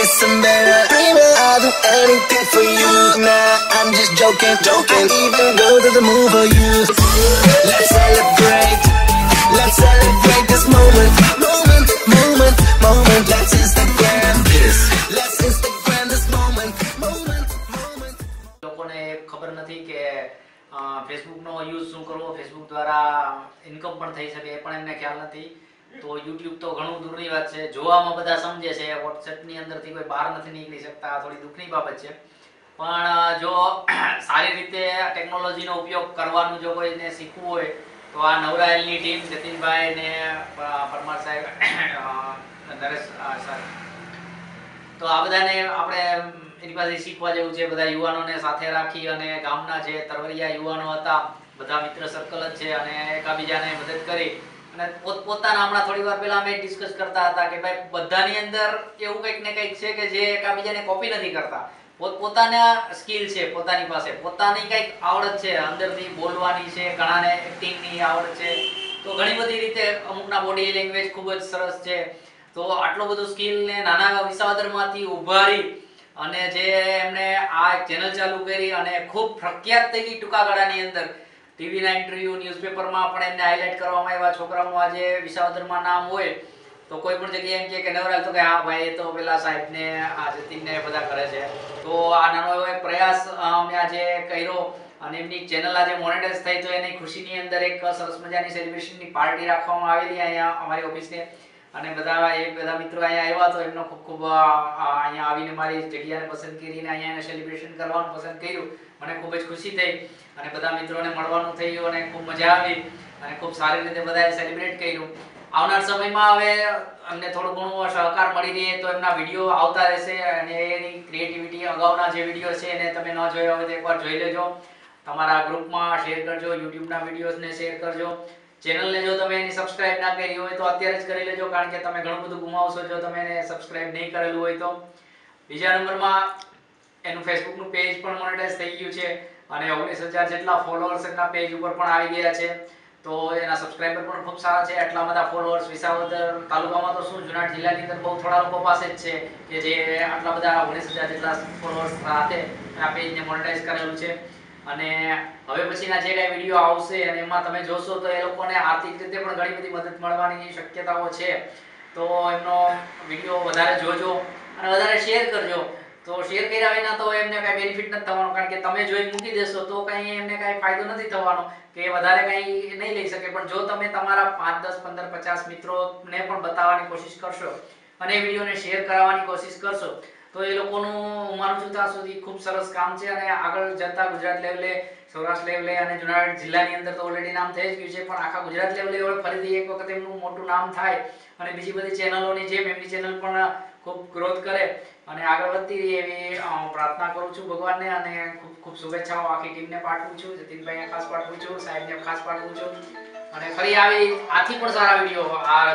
listen, baby. Baby, I'll do anything for you. Nah, I'm just joking. I'll even go to the moon for you. Let's celebrate. Let's celebrate this moment. Let's Instagram this. Let's Instagram this moment. લોકોને ખબર નથી કે Facebook નો use શું કરવો, Facebook દ્વારા income પણ થઈ શકે એ પણ એમને ખ્યાલ નથી. તો યુટ્યુબ તો ઘણું દૂરની વાત છે, જોવામાં બધા સમજે છે, વોટ્સએપ ની અંદરથી કોઈ બહાર નથી નીકળી શકતા, થોડી દુઃખની બાબત છે. પણ જો સારી રીતે ટેકનોલોજીનો ઉપયોગ કરવાનું જો કોઈને શીખવું હોય તો આ નવરાયલની ટીમ જતીનભાઈ ને પરમાર સાહેબ, નરેશ સર, તો આ બધાને આપણે એની પાસે શીખવા જેવું છે. બધા યુવાનોને સાથે રાખી અને ગામના જે તરવરિયા યુવાનો હતા બધા મિત્ર સર્કલ જ છે અને એકબીજાને મદદ કરી અને પોતપોતાના, હમણાં થોડી વાર પહેલા અમે ડિસ્કસ કરતા હતા કે ભાઈ બધાની અંદર એવું કંઈક ને કંઈક છે કે જે એકબીજાને કોપી નથી કરતા, પોતપોતાના સ્કિલ છે, પોતાની પાસે પોતાની કંઈક આવડત છે, અંદરથી બોલવાની છે, ઘણાને એક્ટિંગની આવડત છે, તો ઘણી બધી રીતે અમુકના બોડી લેંગ્વેજ ખૂબ જ સરસ છે. તો આટલું બધું સ્કિલ ને નાના વિસાવદરમાંથી ઉભારી અને જે એમણે આ ચેનલ ચાલુ કરી અને ખૂબ પ્રખ્યાત થઈ ગઈ ટૂંકા ગાળાની અંદર. ટીવીના ઇન્ટરવ્યુ, ન્યૂઝપેપરમાં પણ એમને હાઇલાઇટ કરવામાં આવ્યા. છોકરાઓનું આજે વિસાવદરમાં નામ હોય તો કોઈ પણ જગ્યાએ એમ કે નવરાલ, તો કે હા ભાઈ એ તો પેલા સાહેબને આ જતીનને બધા કરે છે. તો આ નાનો એવો એક પ્રયાસ અમે આજે કર્યો અને એમની ચેનલ આજે મોનેટાઇઝ થઈ, તો એની ખુશીની અંદર એક સરસ મજાની સેલિબ્રેશનની પાર્ટી રાખવામાં આવેલી અહીંયા અમારી ઓફિસને અને બધા મિત્રો અહીંયા આવ્યા. તો એમનો ખૂબ ખૂબ અહીંયા આવીને મારી જગ્યાને પસંદ કરીને અહીંયા સેલિબ્રેશન કરવાનું પસંદ કર્યું. મને ખૂબ જ ખુશી થઈ અને બધા મિત્રોને મળવાનું થયું અને ખૂબ મજા આવી અને ખૂબ સારી રીતે બધાએ સેલિબ્રેટ કર્યું. આવનાર સમયમાં હવે અમને થોડું ઘણું સહકાર મળી રહે તો એમના વિડીયો આવતા રહેશે અને એની ક્રિએટિવિટી, અગાઉના જે વિડીયો છે એને તમે ન જોયા હોય તો એકવાર જોઈ લેજો, તમારા ગ્રુપમાં શેર કરજો, યુટ્યુબના વિડીયોઝને શેર કરજો. ચેનલને જો તમે એની સબસ્ક્રાઇબ ના કરી હોય તો અત્યારે જ કરી લેજો, કારણ કે તમે ઘણું બધું ગુમાવશો જો તમે એને સબસ્ક્રાઇબ નહીં કરેલું હોય તો. બીજા નંબરમાં એનું ફેસબુકનું પેજ પણ મોનેટાઇઝ થઈ ગયું છે અને 19,000 જેટલા ફોલોઅર્સ એના પેજ ઉપર પણ આવી ગયા છે. તો એના સબસ્ક્રાઇબર પણ ખૂબ સારા છે. આટલા બધા ફોલોઅર્સ વિસાવદર તાલુકામાં તો શું, જુનાગઢ જિલ્લાની અંદર બહુ થોડા લોકો પાસે જ છે કે જે આટલા બધા 19,000 જેટલા ફોલોઅર્સ સાથે આ પેજને મોનેટાઇઝ કરેલું છે. અને હવે પછીના જે કાંઈ વિડીયો આવશે અને એમાં તમે જોશો તો એ લોકોને આર્થિક રીતે પણ ઘણી બધી મદદ મળવાની શક્યતાઓ છે. તો એમનો વિડીયો વધારે જોજો અને વધારે શેર કરજો. તો શેર કર્યા વિના તો એમને કાંઈ બેનિફિટ નથી થવાનું, કારણ કે તમે જોઈ મૂકી દેશો તો કંઈ એમને કાંઈ ફાયદો નથી થવાનો કે વધારે કંઈ નહીં લઈ શકે. પણ જો તમે તમારા 5, 10, 15, 50 મિત્રોને પણ બતાવવાની કોશિશ કરશો અને એ વિડીયોને શેર કરાવવાની કોશિશ કરશો તો એ લોકોનું, હું માનું છું ત્યાં સુધી, ખૂબ સરસ કામ છે અને આગળ જતા ગુજરાત લેવલે, સૌરાષ્ટ્ર લેવલે અને જુનાગઢ જિલ્લાની અંદર તો ઓલરેડી નામ થઈ જ ગયું છે, પણ આખા ગુજરાત લેવલે ફરીથી એક વખત એમનું મોટું નામ થાય અને બીજી બધી ચેનલોની જેમ એમની ચેનલ પણ ખૂબ ગ્રોથ કરે અને આગળ વધતી રહે એવી પ્રાર્થના કરું છું ભગવાનને અને ખૂબ ખૂબ શુભેચ્છાઓ આખી ટીમને પાઠવું છું. જતીનભાઈને ખાસ પાઠવું છું, સાહેબને ખાસ પાઠવું છું. અને ફરી આવી આથી પણ સારા વિડીયો, આ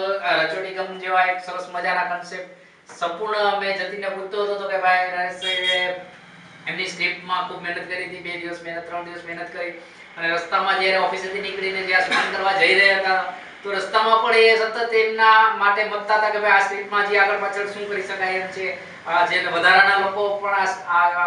રચોટીગમ જેવા એક સરસ મજાના કન્સેપ્ટ સંપૂર્ણ મેં જતીનને પૂછતો હતો તો કે ભાઈ નરેશભાઈ એમની સ્ક્રિપ્ટમાં ખૂબ મહેનત કરી હતી, 2 દિવસ મહેનત, 3 દિવસ મહેનત કરી અને રસ્તામાં જ્યારે ઓફિસેથી નીકળીને જ્યાં શૂટિંગ કરવા જઈ રહ્યા હતા તો રસ્તામાં પણ એ સતત એમના માટે મતતા હતા કે ભાઈ આ સ્ક્રિપ્ટમાં જે આગળ પાછળ શું કરી શકાય એમ છે. જે વધારાના લોકો પણ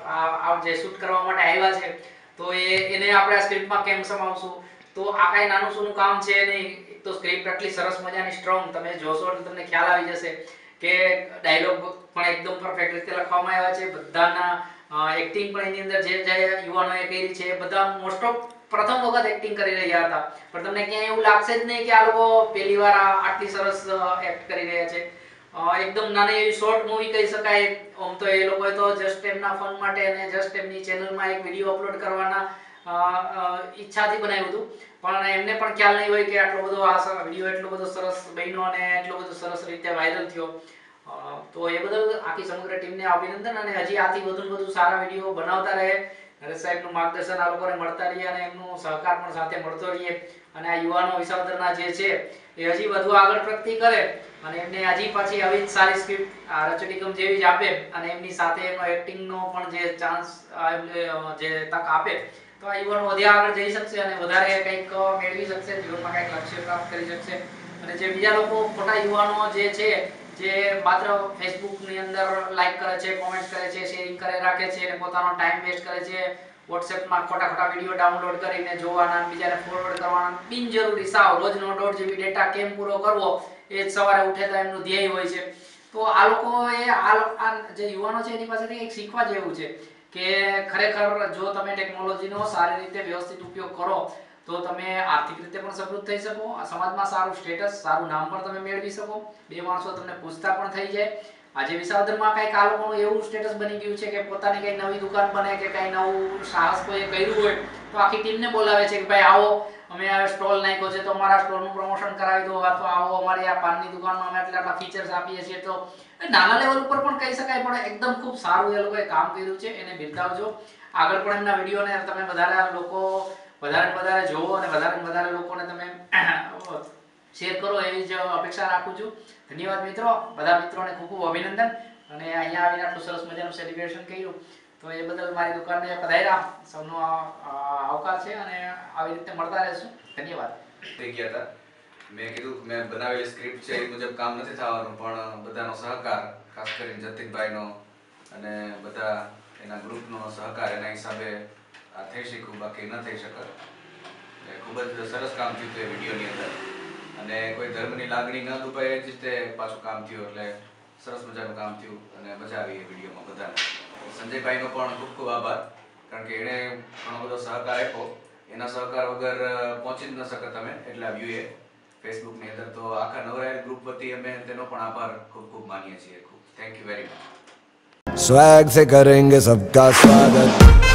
આ જે શૂટ કરવા માટે આવ્યા છે તો એને આપણે આ સ્ક્રિપ્ટમાં કેમ સમાવશું. તો આ કાંઈ નાનું સૂનું કામ છે નહીં. એક તો સ્ક્રિપ્ટ આટલી સરસ મજાની સ્ટ્રોંગ, તમે જોશો એટલે તમને ખ્યાલ આવી જશે કે ડાયલોગ પણ એકદમ પરફેક્ટ રીતે લખવામાં આવ્યા છે. બધાના એક્ટિંગ પણ એની અંદર જે યુવાનોએ કરી છે બધા મોસ્ટ ઓફ પ્રથમ વખત એક્ટિંગ કરી રહ્યા હતા, પણ તમને ક્યાંય એવું લાગશે જ નહીં કે આ લોકો પહેલી વાર આટલી સરસ એક્ટ કરી રહ્યા છે. એકદમ નાની એવી શોર્ટ મૂવી કહી શકાય. આમ તો એ લોકોએ તો જસ્ટ એમના ફન માટે અને જસ્ટ એમની ચેનલમાં એક વિડીયો અપલોડ કરવાના ઈચ્છાથી બનાવ્યું હતું, પણ એમને પણ ખ્યાલ નહીં હોય કે આટલો બધો આ વિડીયો એટલો બધો સરસ બન્યો અને એટલો બધો સરસ રીતે વાયરલ થયો. તો એ બદલ આખી સમગ્ર ટીમને અભિનંદન અને હજી આથી વધુ સારા વિડીયો બનાવતા રહે. નરેશ સાહેબનું માર્ગદર્શન આ લોકોને મળતા રહીએ અને એમનું સહકાર પણ સાથે મળતો રહીએ અને આ યુવાનો વિસાવદરના જે છે એ હજી વધુ આગળ પ્રગતિ કરે અને એમને હજી પાછી આવી જ સારી સ્ક્રિપ્ટ રચોટીગમ જેવી જ આપે અને એમની સાથે એમનો એક્ટિંગનો પણ જે ચાન્સ, જે તક આપે તો આ યુવાનો વધ્યા આગળ જઈ શકશે અને વધારે કંઈક મેળવી શકશે, જીવનમાં કંઈક લક્ષ્ય પ્રાપ્ત કરી શકશે. અને જે બીજા લોકો ખોટા યુવાનો જે છે જે માત્ર ફેસબુકની અંદર લાઈક કરે છે, કોમેન્ટ કરે છે, શેરિંગ કરે રાખે છે અને પોતાનો ટાઈમ વેસ્ટ કરે છે. વોટ્સએપમાં ખોટા વિડીયો ડાઉનલોડ કરીને જોવાના, બીજાને ફોરવર્ડ કરવાના, બિનજરૂરી સાવ રોજનો 1.5 GB ડેટા કેમ પૂરો કરવો એ જ સવારે ઉઠે તો એમનું ધ્યેય હોય છે. તો આ લોકોએ આ જે યુવાનો છે એની પાસેથી એક શીખવા જેવું છે કે ખરેખર જો તમે ટેકનોલોજીનો સારી રીતે વ્યવસ્થિત ઉપયોગ કરો તો તમે આર્થિક રીતે પણ સમૃદ્ધ થઈ શકો, સમાજમાં સારું સ્ટેટસ, સારું નામ પણ તમે મેળવી શકો, બે માણસો તમને પૂછતા પણ થઈ જાય. આજે વિસાવદરમાં કંઈક આ લોકોનું એવું સ્ટેટસ બની ગયું છે કે પોતાની કઈ નવી દુકાન બને કે કઈ નવું સાહસ કોઈએ કર્યું હોય તો આખી ટીમને બોલાવે છે કે ભાઈ આવો, અમે આ સ્ટોલ નાખ્યો છે તો અમારા સ્ટોલનું પ્રમોશન કરાવી દો, અથવા આવો અમારી આ પાનની દુકાનમાં અમે આટલા ફીચર્સ આપીએ છીએ. તો નાના લેવલ ઉપર પણ કહી શકાય, પણ એકદમ ખૂબ સારું એ લોકોએ કામ કર્યું છે, એને બિરદાવજો. આગળ પણ એમના વિડીયોને તમે વધારે જોવો અને વધારે લોકોને તમે શેર કરો એવી જ અપેક્ષા રાખું છું. ધન્યવાદ મિત્રો, બધા મિત્રોને ખૂબ અભિનંદન. અને અહીંયા આવીને આટલું સરસ મજાનું સેલિબ્રેશન કર્યું તો એ બદલ મારી દુકાનને પધાર્યા સૌનો આવકાર છે અને આવી રીતે મળતા રહેશું. ધન્યવાદ. થઈ ગયા હતા, મેં કીધું મેં બનાવેલી સ્ક્રિપ્ટ છે એ મુજબ કામ નથી થવાનું, પણ બધાનો સહકાર, ખાસ કરીને જતીનભાઈનો અને બધા એના ગ્રુપનો સહકાર, એના હિસાબે આ થઈ શક્યું, બાકી ન થઈ શકે. ખૂબ જ સરસ કામ થયું હતું એ વિડીયોની અંદર, અને કોઈ ધર્મની લાગણી ન દુભાય એ જ રીતે પાછું કામ થયું, એટલે સરસ મજાનું કામ થયું અને મજા આવી એ વિડીયોમાં બધાને. સંજયભાઈનો પણ ખૂબ ખૂબ આભાર, કારણ કે એણે ઘણો બધો સહકાર આપ્યો. એના સહકાર વગર પહોંચી જ ન શકે તમે એટલા વ્યૂએ ફેસબુકની અંદર. તો આખા નવરાયલ ગ્રુપ વતી અમે તેનો પણ આભાર ખૂબ ખૂબ માનીએ છીએ. ખૂબ thank you very much. Swag से करेंगे सबका स्वागत.